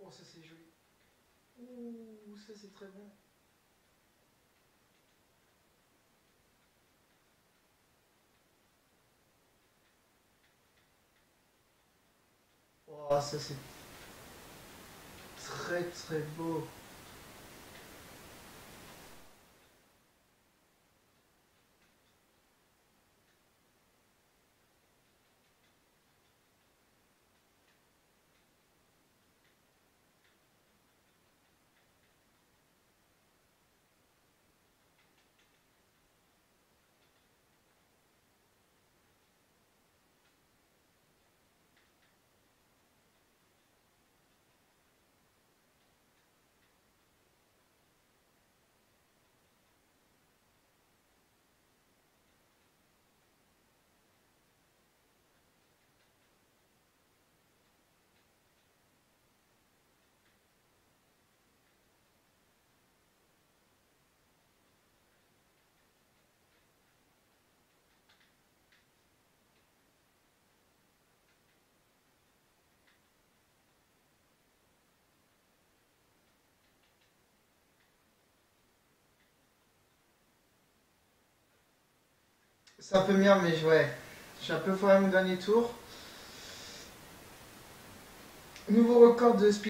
Oh, ça c'est joli. Ouh, ça c'est très bon. Oh, ça c'est très très beau. C'est un peu bien, mais ouais. Je suis un peu foiré mon dernier tour. Nouveau record de speed.